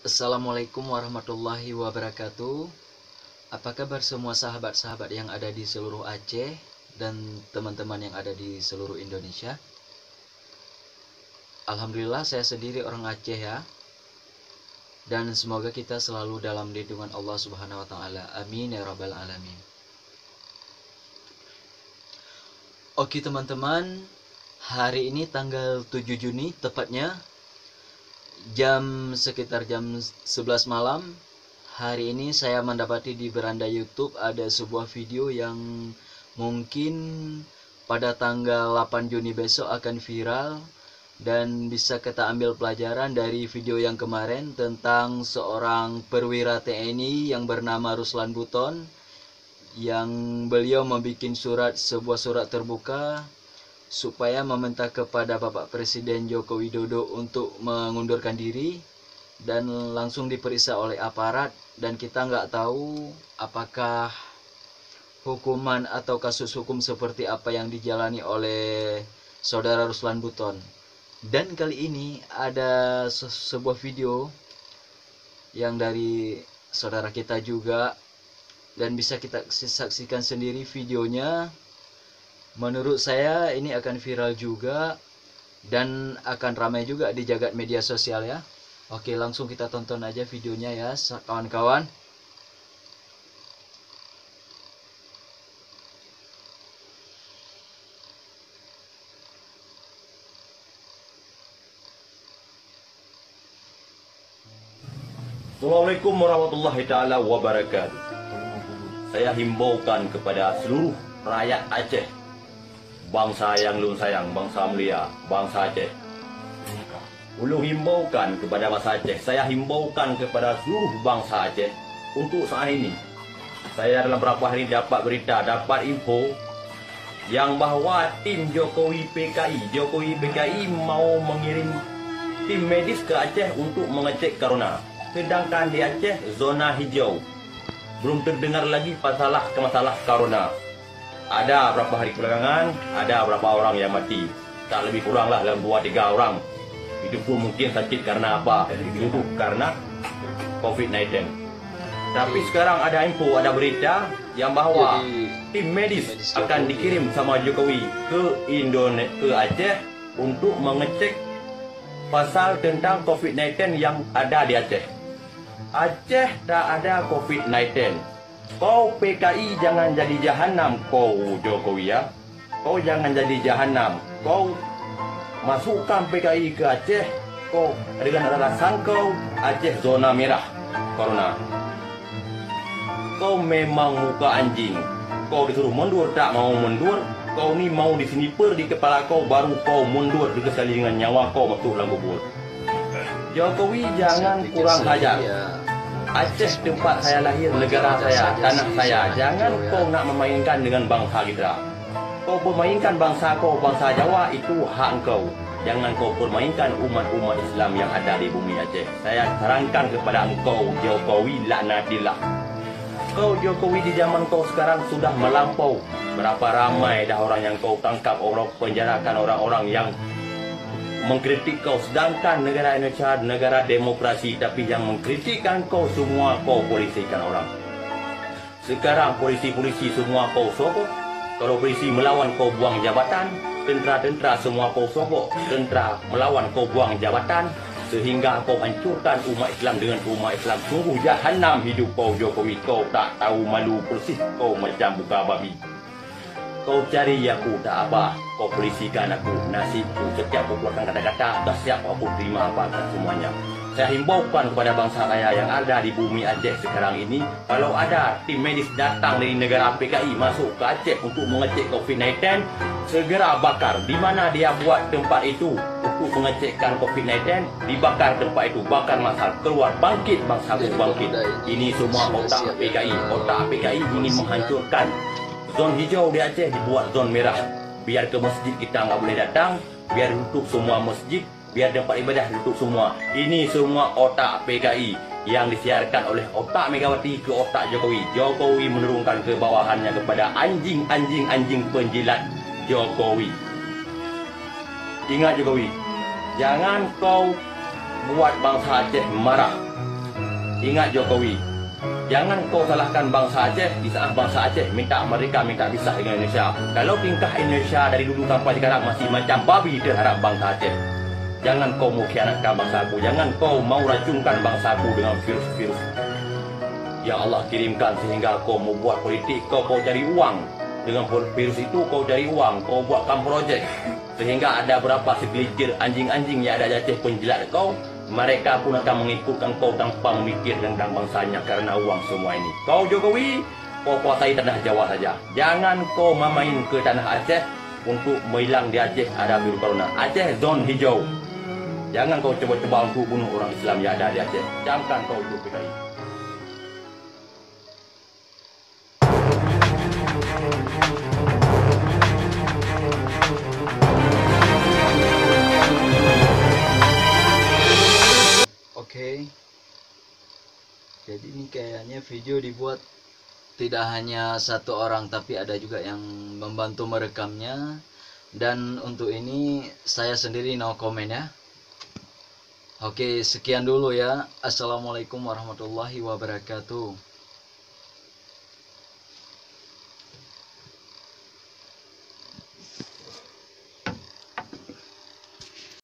Assalamualaikum warahmatullahi wabarakatuh. Apa kabar semua sahabat-sahabat yang ada di seluruh Aceh dan teman-teman yang ada di seluruh Indonesia? Alhamdulillah saya sendiri orang Aceh ya. Dan semoga kita selalu dalam lindungan Allah Subhanahu wa taala. Amin ya rabbal alamin. Oke teman-teman, hari ini tanggal 7 Juni tepatnya sekitar jam 11 malam. Hari ini saya mendapati di beranda YouTube ada sebuah video yang mungkin pada tanggal 8 Juni besok akan viral, dan bisa kita ambil pelajaran dari video yang kemarin tentang seorang perwira TNI yang bernama Ruslan Buton, yang beliau membuat sebuah surat terbuka supaya meminta kepada Bapak Presiden Joko Widodo untuk mengundurkan diri, dan langsung diperiksa oleh aparat, dan kita nggak tahu apakah hukuman atau kasus hukum seperti apa yang dijalani oleh saudara Ruslan Buton. Dan kali ini ada sebuah video yang dari saudara kita juga, dan bisa kita saksikan sendiri videonya. Menurut saya ini akan viral juga dan akan ramai juga di jagat media sosial ya. Oke, langsung kita tonton aja videonya ya kawan-kawan. Assalamualaikum warahmatullahi taala wabarakatuh. Saya himbaukan kepada seluruh rakyat Aceh, bangsa yang lun sayang, bangsa mulia, bangsa Aceh. Ulun himbaukan kepada bangsa Aceh, saya himbaukan kepada seluruh bangsa Aceh untuk saat ini. Saya dalam beberapa hari dapat berita, dapat info yang bahawa tim Jokowi PKI mau mengirim tim medis ke Aceh untuk mengecek corona. Sedangkan di Aceh zona hijau, belum terdengar lagi masalah corona. Ada berapa hari belakangan, ada berapa orang yang mati. Tak lebih kuranglah dalam 2-3 orang. Itu pun mungkin sakit karena apa? Itu karena COVID-19. Tapi sekarang ada info, ada berita yang bahawa tim medis akan dikirim sama Jokowi ke Aceh untuk mengecek pasal tentang COVID-19 yang ada di Aceh. Aceh tak ada COVID-19. Kau PKI jangan jadi jahanam, kau Jokowi ya. Kau jangan jadi jahanam. Kau masukkan PKI ke Aceh, kau dengan alasan kau Aceh zona merah corona. Kau memang muka anjing. Kau disuruh mundur tak mau mundur. Kau ni mau disniper di kepala kau baru kau mundur sekali dengan nyawa kau masuk dalam kubur. Jokowi jangan kurang ajar. Aceh tempat saya lahir, negara saya, tanah saya. Jangan kau nak memainkan dengan bangsa kita. Kau permainkan bangsa kau, bangsa Jawa, itu hak kau. Jangan kau permainkan umat-umat Islam yang ada di bumi Aceh. Saya sarankan kepada engkau Jokowi, laknatillah. Kau Jokowi di zaman kau sekarang sudah melampau. Berapa ramai dah orang yang kau tangkap, orang penjarakan orang-orang yang mengkritik kau. Sedangkan negara Indonesia negara demokrasi, tapi yang mengkritikkan kau semua kau polisikan orang. Sekarang polisi-polisi semua kau sogok. Kalau polisi melawan kau buang jabatan. Tentera-tentera semua kau sogok. Tentera melawan kau buang jabatan. Sehingga kau hancurkan umat Islam dengan umat Islam. Sungguh jahanam hidup kau Jokowi. Kau tak tahu malu persis, kau macam buka babi. Kau cari aku tak apa, kau polisikan aku nasibku. Setiap kau keluarkan kata-kata, dah siap aku terima apa semuanya. Saya himbaukan kepada bangsa saya yang ada di bumi Aceh sekarang ini, kalau ada tim medis datang dari negara PKI masuk ke Aceh untuk mengecek COVID-19, segera bakar. Di mana dia buat tempat itu untuk mengecekkan COVID-19, dibakar tempat itu, bakar masal, keluar, bangkit bangsaku bangkit. Ini semua otak PKI, ingin menghancurkan. Zon hijau di Aceh dibuat zon merah. Biar ke masjid kita nggak boleh datang. Biar tutup semua masjid. Biar tempat ibadah tutup semua. Ini semua otak PKI yang disiarkan oleh otak Megawati ke otak Jokowi. Jokowi menurunkan ke bawahannya kepada anjing penjilat Jokowi. Ingat Jokowi, jangan kau buat bangsa Aceh marah. Ingat Jokowi, jangan kau salahkan bangsa Aceh di saat bangsa Aceh mereka minta pisah dengan Indonesia. Kalau tingkah Indonesia dari dulu sampai sekarang masih macam babi terhadap bangsa Aceh, jangan kau mau khianatkan bangsaku, jangan kau mau racunkan bangsaku dengan virus-virus yang Allah kirimkan sehingga kau mau buat politik, kau cari uang. Dengan virus itu kau cari uang, kau buatkan projek sehingga ada berapa segelintir anjing-anjing yang ada di Aceh penjilat kau, mereka pun akan mengikutkan kau tanpa memikir tentang bangsanya karena uang semua ini. Kau Jokowi, kau kuasai tanah Jawa saja. Jangan kau main ke tanah Aceh untuk menghilang di Aceh ada virus corona. Aceh zon hijau. Jangan kau coba-coba untuk bunuh orang Islam yang ada di Aceh. Jangan kau itu PKI. Oke. Jadi ini kayaknya video dibuat tidak hanya satu orang, tapi ada juga yang membantu merekamnya. Dan untuk ini saya sendiri no comment ya. Oke, sekian dulu ya. Assalamualaikum warahmatullahi wabarakatuh.